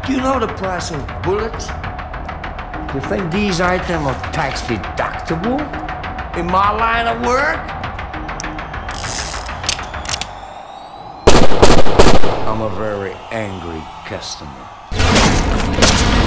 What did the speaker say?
You know the price of bullets? You think these items are tax deductible? In my line of work? I'm a very angry customer.